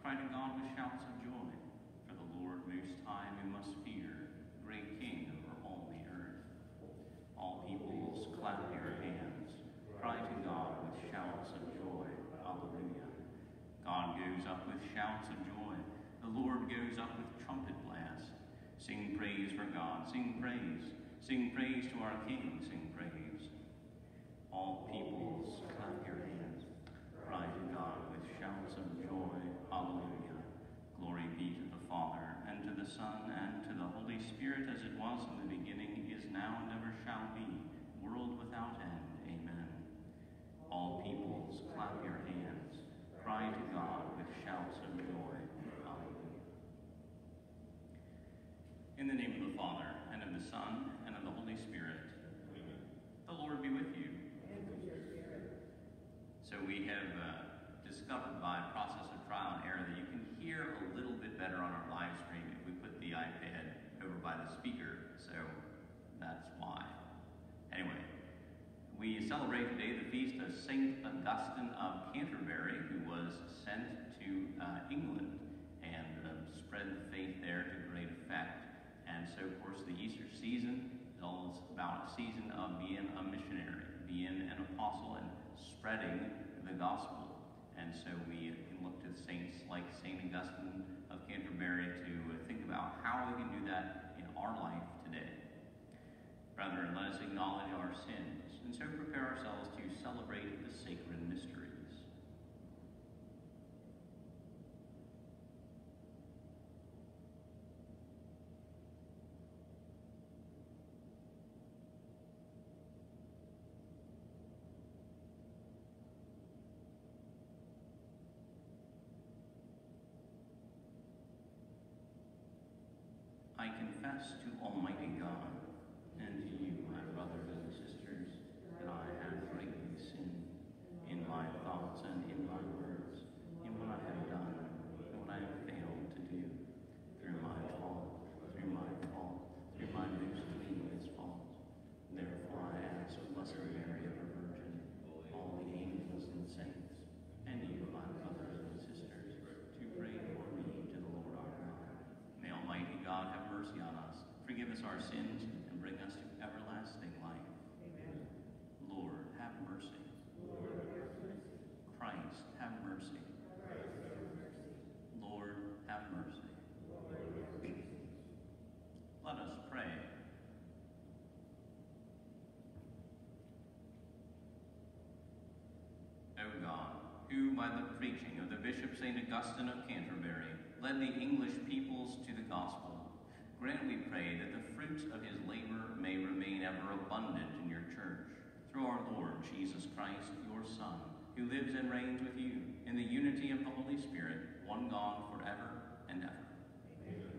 Cry to God with shouts of joy, for the Lord most high we must fear, great King over all the earth. All peoples, clap your hands. Cry to God with shouts of joy. Alleluia. God goes up with shouts of joy. The Lord goes up with trumpet blast. Sing praise for God. Sing praise. Sing praise to our King. Sing praise. All peoples, clap your hands. Cry to God with shouts of joy. Alleluia. Glory be to the Father, and to the Son, and to the Holy Spirit, as it was in the beginning, is now, and ever shall be, world without end. Amen. All peoples, clap your hands. Cry to God with shouts of joy. Alleluia. In the name of the Father, and of the Son, and of the Holy Spirit. Amen. The Lord be with you. And with your spirit. So we have discovered by a process of trial and error that you can hear a little bit better on our live stream if we put the iPad over by the speaker, so that's why. Anyway, we celebrate today the feast of St. Augustine of Canterbury, who was sent to England and spread the faith there to great effect. And so, of course, the Easter season is all about a season of being a missionary, being an apostle, and spreading the gospel. And so we can look to saints like St. Augustine of Canterbury to think about how we can do that in our life today. Brethren, let us acknowledge our sins, and so prepare ourselves to celebrate the sacred mysteries. I confess to Almighty God and to you, my brothers and sisters, that I have greatly sinned in my thoughts and in my words, in what I have done and what I have failed to do, through my fault, through my most grievous fault. Therefore I ask Blessed Mary, ever Virgin, all the angels and saints, and you, my brothers and sisters, to pray for me to the Lord our God. May Almighty God have mercy on us, forgive us our sins, and bring us to everlasting life. Amen. Lord, have mercy. Lord, have mercy. Christ, have mercy. Christ, have mercy. Lord, have mercy. Lord, have mercy. Let us pray. O God, who by the preaching of the Bishop St. Augustine of Canterbury led the English peoples to the gospel, grant, we pray, that the fruits of his labor may remain ever abundant in your church, through our Lord Jesus Christ, your Son, who lives and reigns with you in the unity of the Holy Spirit, one God, forever and ever. Amen.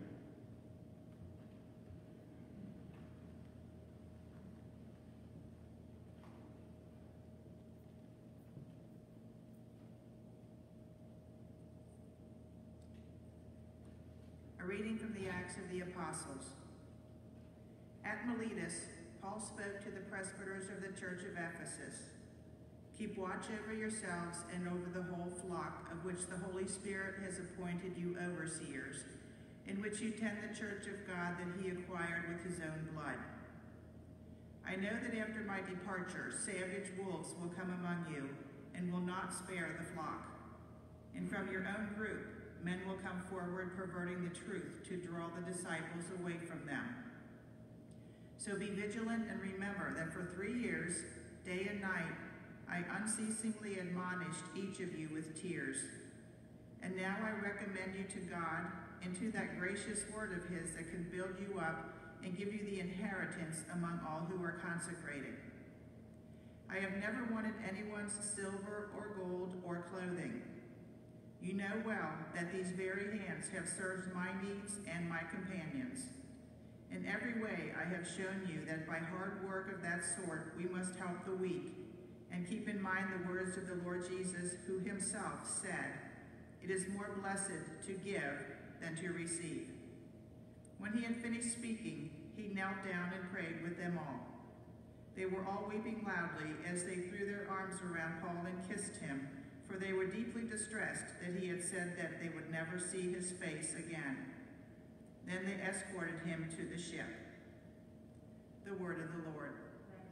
A reading from the Acts of the Apostles. At Miletus, Paul spoke to the presbyters of the church of Ephesus. Keep watch over yourselves and over the whole flock, of which the Holy Spirit has appointed you overseers, in which you tend the church of God that he acquired with his own blood. I know that after my departure, savage wolves will come among you, and will not spare the flock. And from your own group, men will come forward perverting the truth to draw the disciples away from them. So be vigilant and remember that for 3 years, day and night, I unceasingly admonished each of you with tears. And now I recommend you to God and to that gracious word of his that can build you up and give you the inheritance among all who are consecrated. I have never wanted anyone's silver or gold or clothing. You know well that these very hands have served my needs and my companions. In every way I have shown you that by hard work of that sort we must help the weak, and keep in mind the words of the Lord Jesus, who himself said, "It is more blessed to give than to receive." When he had finished speaking, he knelt down and prayed with them all. They were all weeping loudly as they threw their arms around Paul and kissed him, for they were deeply distressed that he had said that they would never see his face again. Then they escorted him to the ship. The word of the Lord.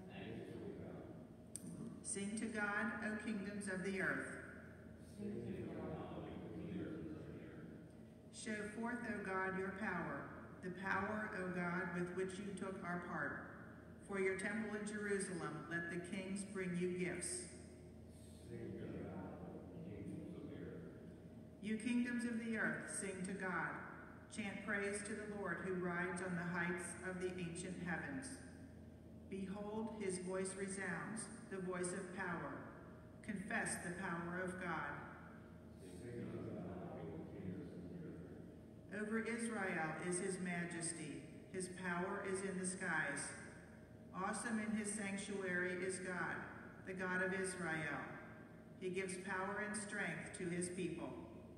Sing to God, O kingdoms of the earth. Show forth, O God, your power, the power, O God, with which you took our part. For your temple in Jerusalem, let the kings bring you gifts. You kingdoms of the earth, sing to God. Chant praise to the Lord who rides on the heights of the ancient heavens. Behold, his voice resounds, the voice of power. Confess the power of God. Over Israel is his majesty. His power is in the skies. Awesome in his sanctuary is God, the God of Israel. He gives power and strength to his people.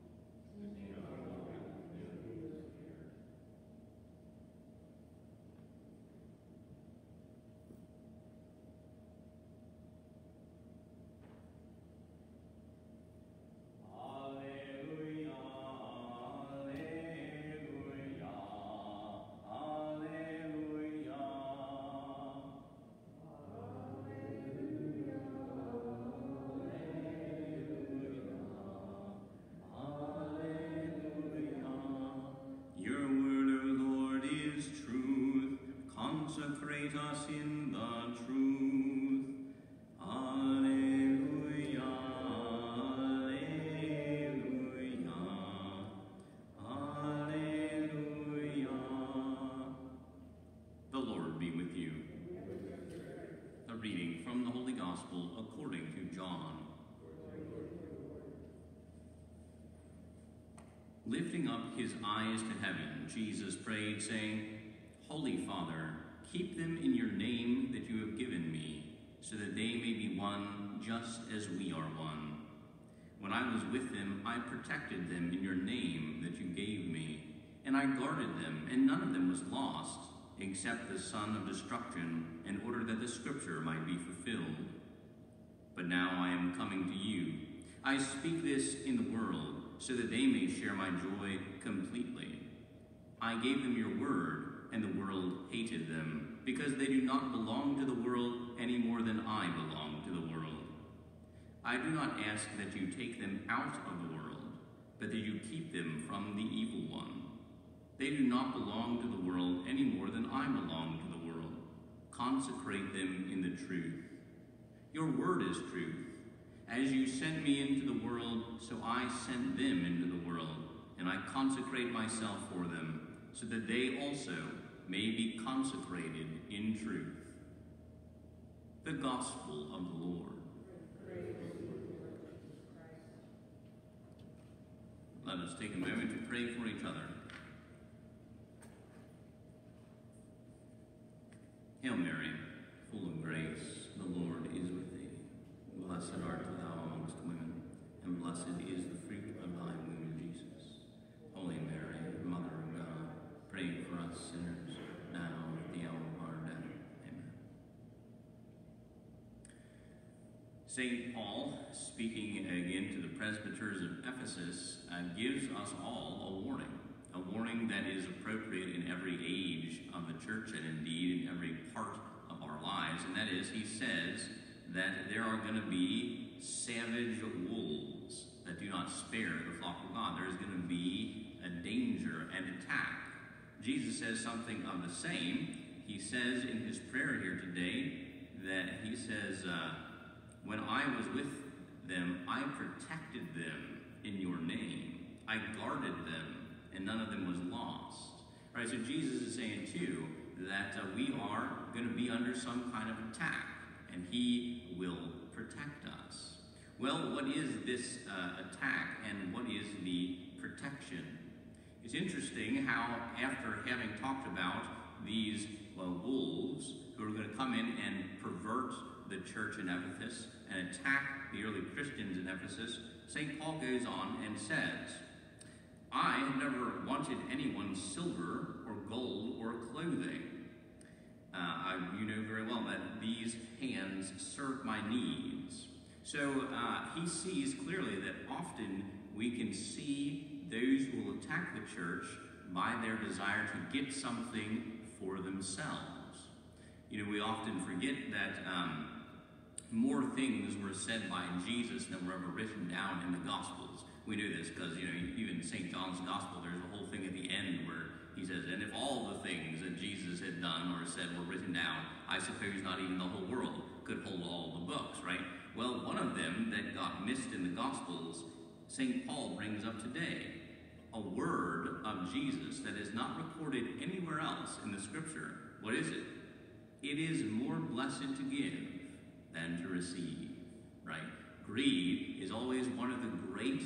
Consecrate us in the truth. Alleluia, alleluia, alleluia. The Lord be with you. A reading from the Holy Gospel according to John. Lifting up his eyes to heaven, Jesus prayed, saying, Holy Father, keep them in your name that you have given me, so that they may be one just as we are one. When I was with them, I protected them in your name that you gave me, and I guarded them, and none of them was lost, except the son of destruction, in order that the scripture might be fulfilled. But now I am coming to you. I speak this in the world, so that they may share my joy completely. I gave them your word, and the world hated them, because they do not belong to the world any more than I belong to the world. I do not ask that you take them out of the world, but that you keep them from the evil one. They do not belong to the world any more than I belong to the world. Consecrate them in the truth. Your word is truth. As you sent me into the world, so I sent them into the world, and I consecrate myself for them, so that they also may be consecrated in truth. The Gospel of the Lord. Let us take a moment to pray for each other. Hail Mary, full of grace, the Lord is with thee. Blessed art thou amongst women, and blessed is the fruit of thy womb, Jesus. Holy Mary, Mother of God, pray for us sinners, now and at the hour of our death. Amen. St. Paul, speaking again to the presbyters of Ephesus, gives us all a warning that is appropriate in every age of the church and indeed in every part of our lives. And that is, he says that there are going to be savage wolves that do not spare the flock of God. There is going to be a danger and attack. Jesus says something of the same. He says in his prayer here today that he says, when I was with them, I protected them in your name. I guarded them, and none of them was lost. All right, so Jesus is saying, too, that we are going to be under some kind of attack, and he will protect us. Well, what is this attack, and what is the protection? It's interesting how, after having talked about these wolves who are going to come in and pervert the church in Ephesus and attack the early Christians in Ephesus, St. Paul goes on and says, I have never wanted anyone's silver or gold or clothing. You know very well that these hands serve my needs. So he sees clearly that often we can see those who will attack the church by their desire to get something for themselves. You know, we often forget that more things were said by Jesus than were ever written down in the Gospels. We knew this because, you know, even St. John's Gospel, there's a whole thing at the end where he says, and if all the things that Jesus had done or said were written down, I suppose not even the whole world could hold all the books, right? Well, one of them that got missed in the Gospels, St. Paul brings up today, a word of Jesus that is not recorded anywhere else in the Scripture. What is it? It is more blessed to give than to receive, right? Greed is always one of the great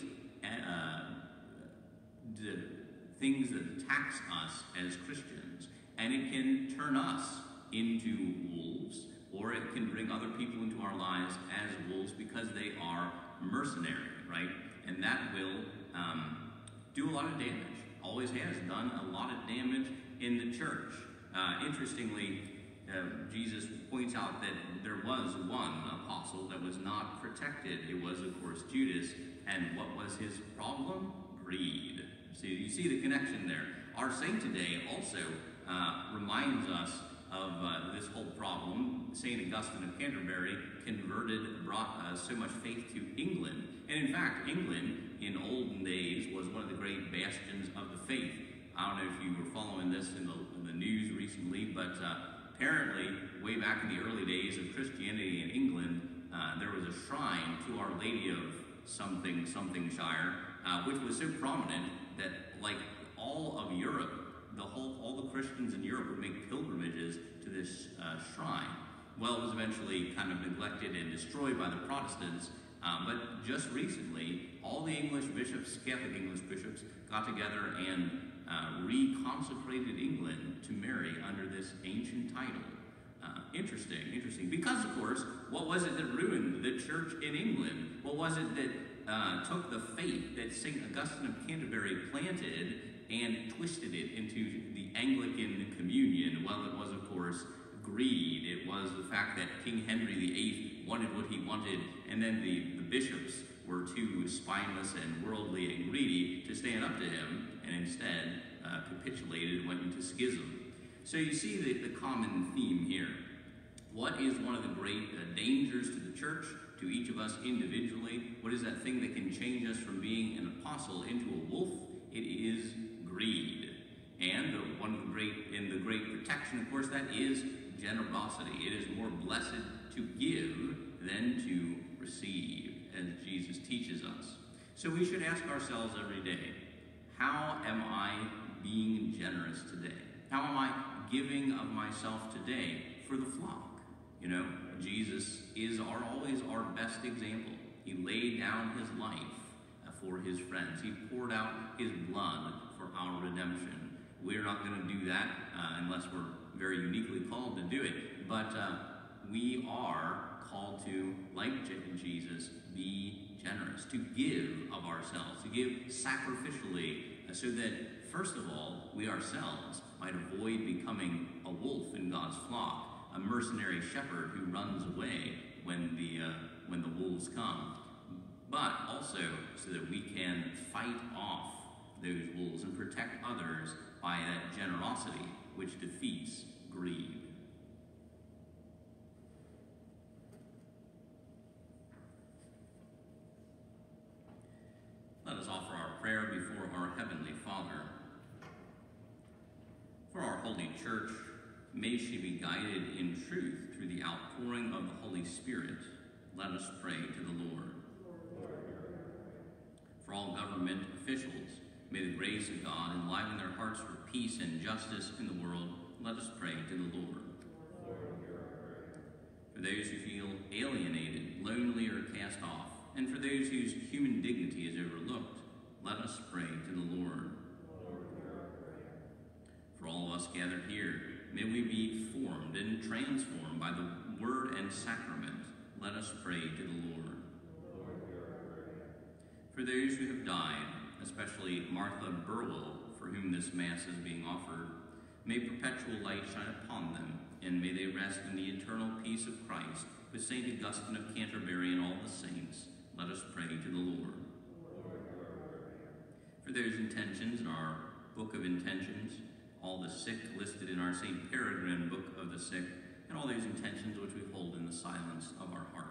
things that attacks us as Christians, and it can turn us into wolves, or it can bring other people into our lives as wolves because they are mercenary, right? And that will do a lot of damage. Always has done a lot of damage in the church. Interestingly, Jesus points out that there was one apostle that was not protected. It was, of course, Judas. And what was his problem? Greed. So you see the connection there. Our saint today also reminds us of this whole problem. St. Augustine of Canterbury brought so much faith to England. And in fact, England in olden days was one of the great bastions of the faith. I don't know if you were following this in the news recently, but apparently, way back in the early days of Christianity in England, there was a shrine to Our Lady of something-shire, which was so prominent that, like all of Europe, all the Christians in Europe would make pilgrimages to this shrine. Well, it was eventually kind of neglected and destroyed by the Protestants, but just recently, all the English bishops, Catholic English bishops, got together and reconsecrated England to Mary under this ancient title. Interesting. Because, of course, what was it that ruined the church in England? What was it that took the faith that St. Augustine of Canterbury planted and twisted it into the Anglican communion? Well, it was, of course, greed. It was the fact that King Henry VIII wanted what he wanted, and then the bishops were too spineless and worldly and greedy to stand up to him, and instead capitulated and went into schism. So you see the common theme here. What is one of the great dangers to the church, to each of us individually? What is that thing that can change us from being an apostle into a wolf? It is greed. And the great protection, of course, that is generosity. It is more blessed to give than to receive, as Jesus teaches us. So we should ask ourselves every day, how am I being generous today? How am I giving of myself today for the flock? You know, Jesus is always our best example. He laid down his life for his friends. He poured out his blood for our redemption. We're not going to do that unless we're very uniquely called to do it. But we are called to, like Jesus, be generous, to give of ourselves, to give sacrificially, so that, first of all, we ourselves might avoid becoming a wolf in God's flock, a mercenary shepherd who runs away when the wolves come, but also so that we can fight off those wolves and protect others by that generosity which defeats greed. Let us offer our prayer before our Heavenly Father. For our Holy Church, may she be guided in truth through the outpouring of the Holy Spirit. Let us pray to the Lord. For all government officials, may the grace of God enliven their hearts for peace and justice in the world. Let us pray to the Lord. For those who feel alienated, lonely, or cast off, and for those whose human dignity is overlooked, let us pray to the Lord. For all of us gathered here, may we be formed and transformed by the word and sacrament. Let us pray to the Lord. For those who have died, especially Martha Burwell, for whom this Mass is being offered, may perpetual light shine upon them, and may they rest in the eternal peace of Christ, with St. Augustine of Canterbury and all the saints, let us pray to the Lord. For those intentions in our book of intentions, all the sick listed in our St. Peregrine book of the sick, and all those intentions which we hold in the silence of our hearts.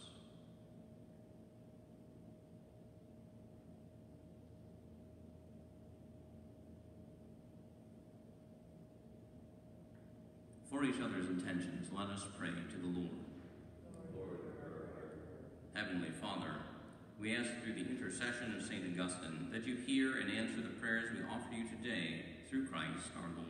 For each other's intentions, let us pray to the Lord. Heavenly Father, we ask through the intercession of St. Augustine that you hear and answer the prayers we offer you today through Christ our Lord.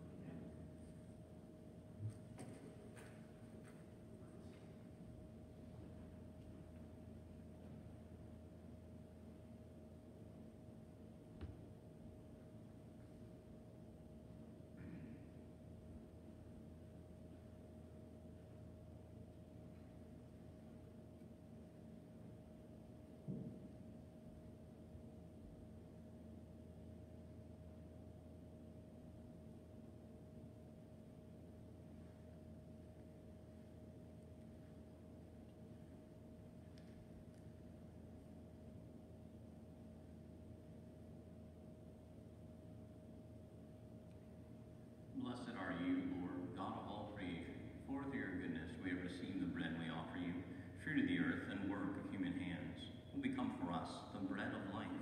Blessed are you, Lord, God of all creation. For through your goodness we have received the bread we offer you, fruit of the earth and work of human hands, will become for us the bread of life.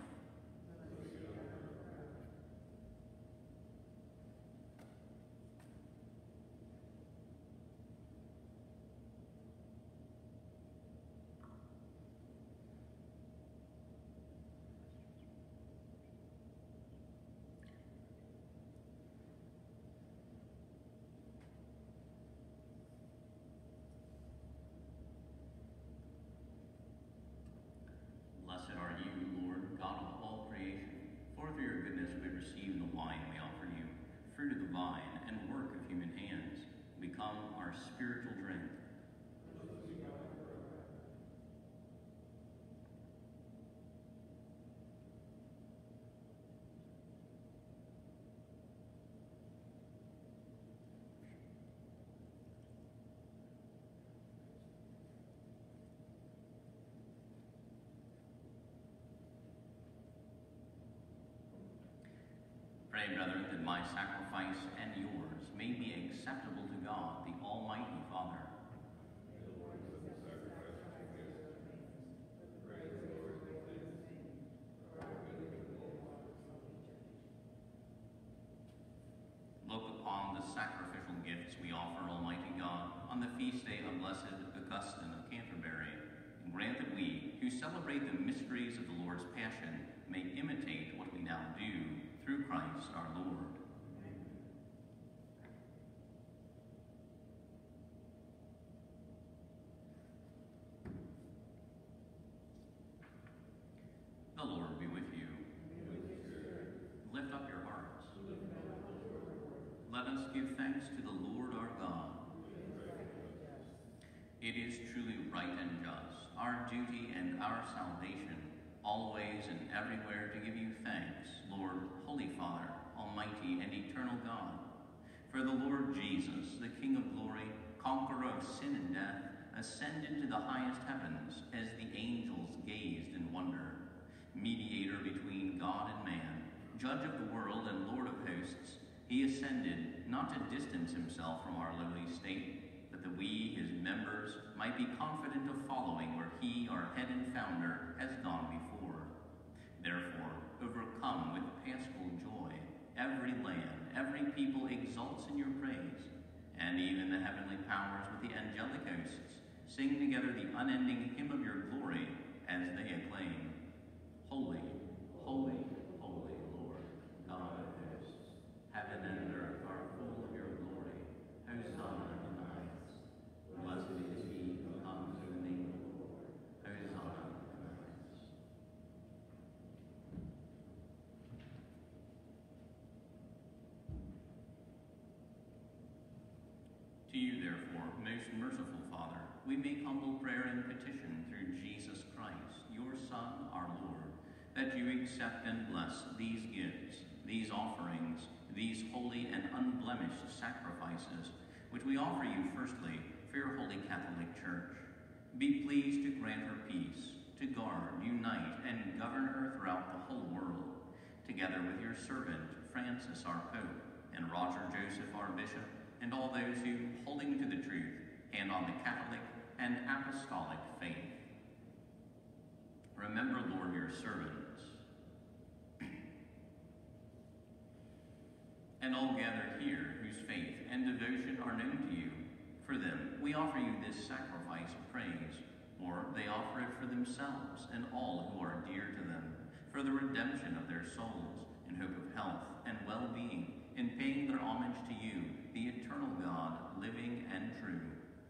Blessed are you, Lord, God of all creation. For through your goodness we receive the wine we offer you, fruit of the vine and work of human hands, become our spiritual drink. Pray, brethren, that my sacrifice and yours may be acceptable to God, the Almighty Father. Look upon the sacrificial gifts we offer, Almighty God, on the feast day of Blessed Augustine of Canterbury, and grant that we, who celebrate the mysteries of the Lord's Passion, may imitate what we now do through Christ our Lord. The Lord be with you. Lift up your hearts. Let us give thanks to the Lord our God. It is truly right and just, our duty and our salvation, always and everywhere to give you thanks, Lord, Holy Father, Almighty and eternal God. For the Lord Jesus, the King of glory, conqueror of sin and death, ascended to the highest heavens as the angels gazed in wonder. Mediator between God and man, judge of the world and Lord of hosts, he ascended not to distance himself from our lowly state, but that we, his members, might be confident of following where he, our head and founder, has gone before. Therefore, overcome with paschal joy, every land, every people exults in your praise, and even the heavenly powers with the angelic hosts sing together the unending hymn of your glory as they acclaim, Holy, holy, holy Lord, God of hosts, heaven and earth are full of your glory. Hosanna in the highest. Blessed is he who comes in the name of the Lord. Hosanna in the highest. To you, therefore, most merciful Father, we make humble prayer and petition through Jesus Christ, your Son, our Lord, that you accept and bless these gifts, these offerings, these holy and unblemished sacrifices, which we offer you firstly for your holy Catholic Church. Be pleased to grant her peace, to guard, unite, and govern her throughout the whole world, together with your servant, Francis, our Pope, and Roger Joseph, our Bishop, and all those who, holding to the truth, and on the Catholic and Apostolic faith. Remember, Lord, your servants, and all gathered here whose faith and devotion are known to you. For them, we offer you this sacrifice of praise, or they offer it for themselves and all who are dear to them, for the redemption of their souls, in hope of health and well-being, in paying their homage to you, the eternal God, living and true.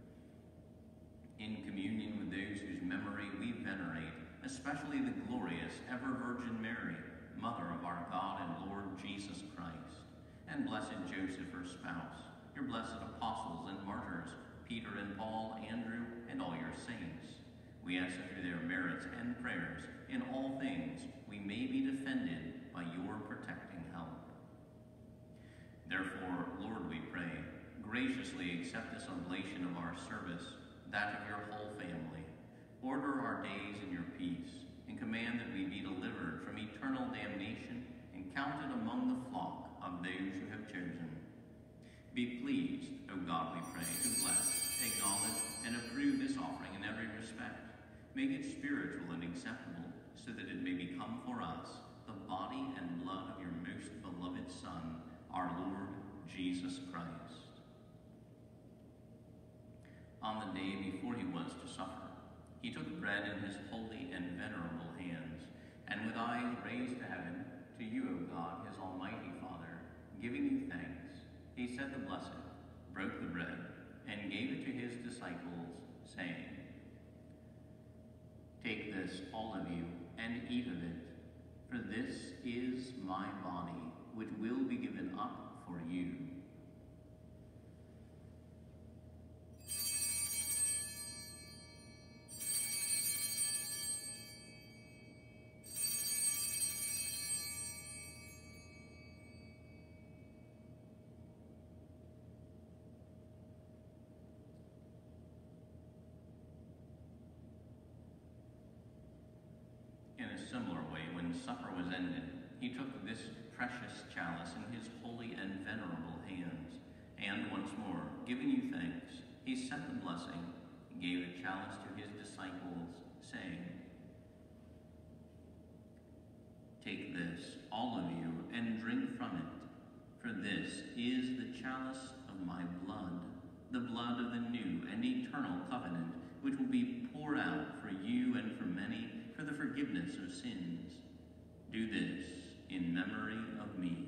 In communion with those whose memory we venerate, especially the glorious ever-Virgin Mary, Mother of our God and Lord Jesus Christ, and blessed Joseph, her spouse, your blessed apostles and martyrs, Peter and Paul, Andrew, and all your saints. We ask that through their merits and prayers, in all things, we may be defended by your protecting help. Therefore, Lord, we pray, graciously accept this oblation of our service, that of your whole family. Order our days in your peace, and command that we be delivered from eternal damnation and counted among the flock of those you have chosen. Be pleased, O God, we pray, to bless, acknowledge, and approve this offering in every respect. Make it spiritual and acceptable, so that it may become for us the body and blood of your most beloved Son, our Lord Jesus Christ. On the day before he was to suffer, he took bread in his holy and venerable hands, and with eyes raised to heaven, to you, O God, his almighty Father, giving you thanks, he said the blessing, broke the bread, and gave it to his disciples, saying, "Take this, all of you, and eat of it, for this is my body, which will be given up for you." In a similar way, when supper was ended, he took this precious chalice in his holy and venerable hands, and once more, giving you thanks, he said the blessing, and gave the chalice to his disciples, saying, "Take this, all of you, and drink from it, for this is the chalice of my blood, the blood of the new and eternal covenant, which will be poured out for you and for many for the forgiveness of sins. Do this in memory of me."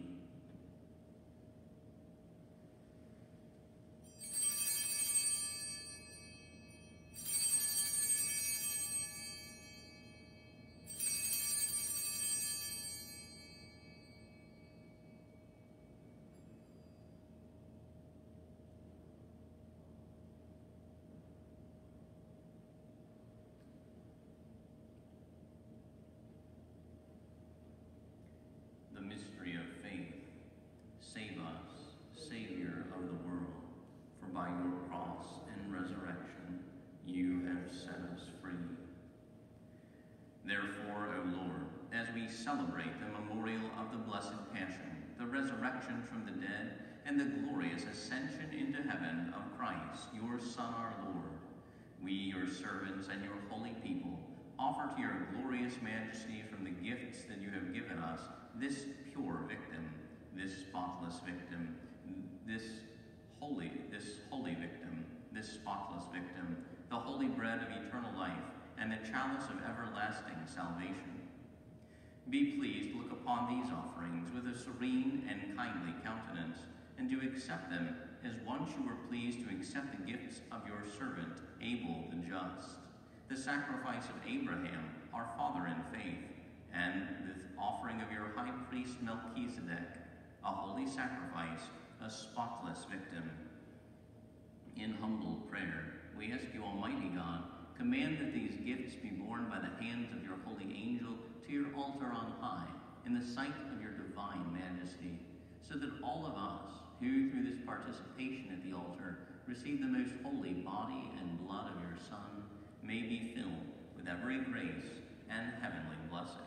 The mystery of faith. Save us, Savior of the world, for by your cross and resurrection you have set us free. Therefore, O Lord, as we celebrate the memorial of the Blessed Passion, the resurrection from the dead, and the glorious ascension into heaven of Christ, your Son, our Lord, we, your servants and your holy people, offer to your glorious majesty from the gifts that you have given us this pure victim, this spotless victim, this holy victim, this spotless victim, the holy bread of eternal life, and the chalice of everlasting salvation. Be pleased to look upon these offerings with a serene and kindly countenance, and to accept them as once you were pleased to accept the gifts of your servant, Abel the just, the sacrifice of Abraham, our father in faith, and the offering of your high priest Melchizedek, a holy sacrifice, a spotless victim. In humble prayer, we ask you, Almighty God, command that these gifts be borne by the hands of your holy angel to your altar on high, in the sight of your divine majesty, so that all of us, who through this participation at the altar receive the most holy body and blood of your Son, may be filled with every grace and heavenly blessing.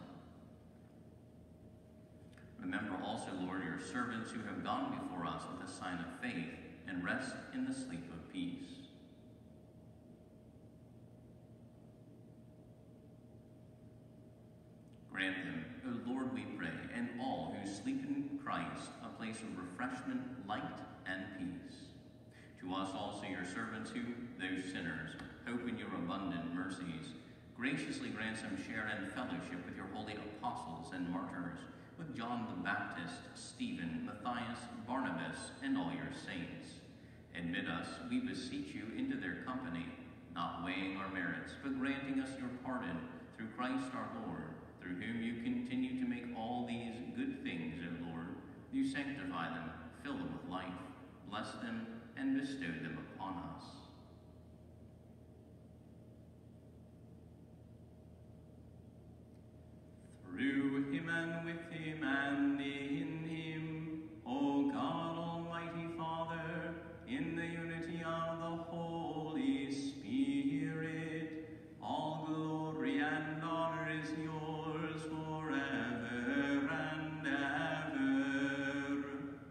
Remember also, Lord, your servants who have gone before us with a sign of faith, and rest in the sleep of peace. Grant them, O Lord, we pray, and all who sleep in Christ, a place of refreshment, light, and peace. To us also, your servants who, though sinners, hope in your abundant mercies, graciously grant some share and fellowship with your holy apostles and martyrs, with John the Baptist, Stephen, Matthias, Barnabas, and all your saints. Admit us, we beseech you, into their company, not weighing our merits, but granting us your pardon through Christ our Lord, through whom you continue to make all these good things, O Lord. You sanctify them, fill them with life, bless them, and bestow them upon us. Through him and with him and in him, O God, Almighty Father, in the unity of the Holy Spirit, all glory and honor is yours forever and ever.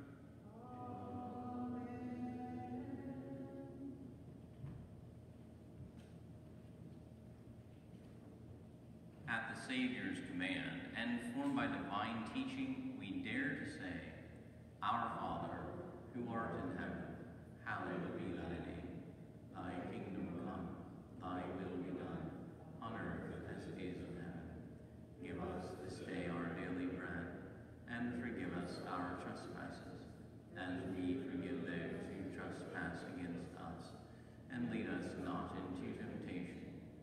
At the Savior's command, and formed by divine teaching, we dare to say, Our Father, who art in heaven, hallowed be thy name. Thy kingdom come, thy will be done, on earth as it is in heaven. Give us this day our daily bread, and forgive us our trespasses, as we forgive those who trespass against us. And lead us not into temptation.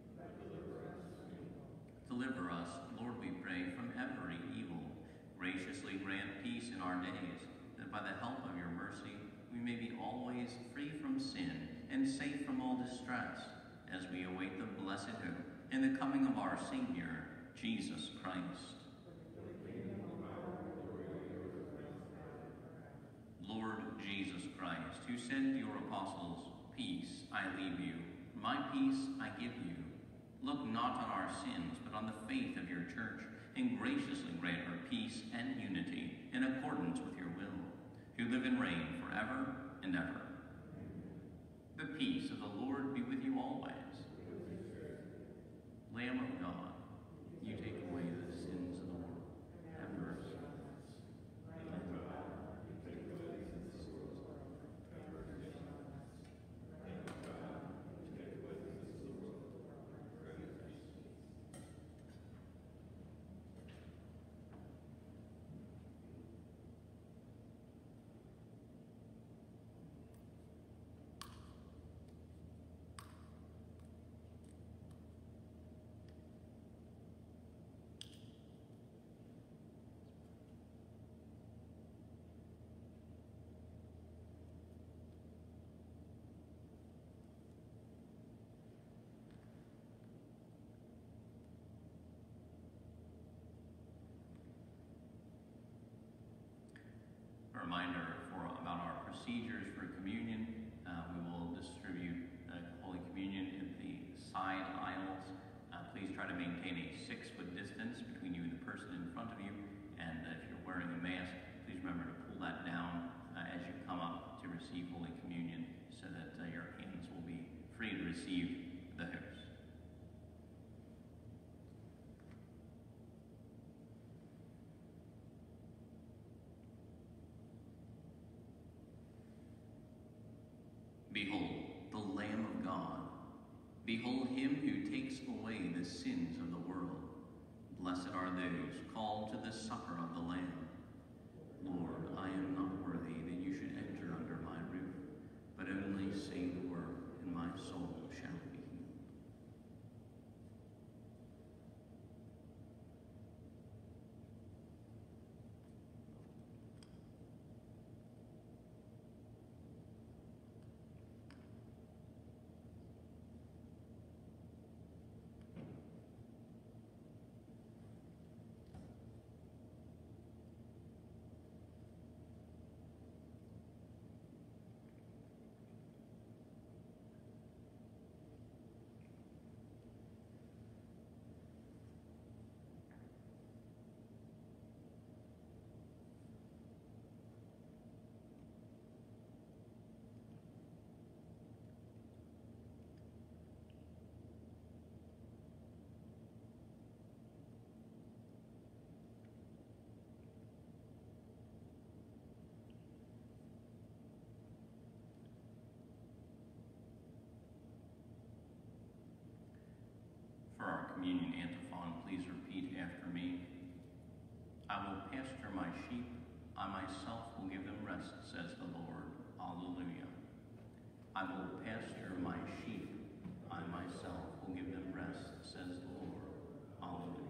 Deliver us, Lord, we pray, from every evil. Graciously grant peace in our days, that by the help of your mercy we may be always free from sin and safe from all distress, as we await the blessed hope and the coming of our Savior, Jesus Christ. Lord Jesus Christ, who said to your apostles, Peace I leave you, my peace I give you. Look not on our sins, but on the faith of your church, and graciously grant her peace and unity in accordance with your will, who live and reign forever and ever. The peace of the Lord be with you always. Lamb of God, you take away the sins of the world. Have mercy on us. A reminder about our procedures for communion. We will distribute Holy Communion in the side aisles. Please try to maintain a 6-foot distance between you and the person in front of you. And if you're wearing a mask, please remember to pull that down as you come up to receive Holy Communion, so that your hands will be free to receive the host. Behold, the Lamb of God. Behold him who takes away the sins of the world. Blessed are those called to the supper of the Lamb. Lord, I am not worthy that you should enter under my roof, but only say the word, and my soul shall be healed. For our communion antiphon, please repeat after me. I will pasture my sheep, I myself will give them rest, says the Lord. Alleluia. I will pasture my sheep, I myself will give them rest, says the Lord. Alleluia.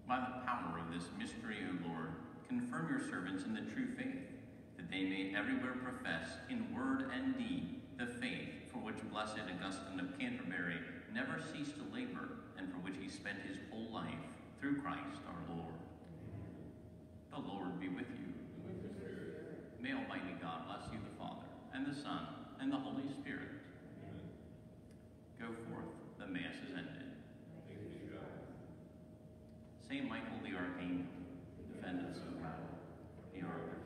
By the power of this mystery, O Lord, confirm your servants in the true faith, that they may everywhere profess in word and deed the faith for which blessed Augustine of Canterbury never ceased to labor, and for which he spent his whole life, through Christ our Lord. The Lord be with you. May Almighty God bless you, the Father, and the Son, and the Holy Spirit. Amen. Go forth, the Mass is ended. Saint Michael the Archangel, defend us in battle. Be our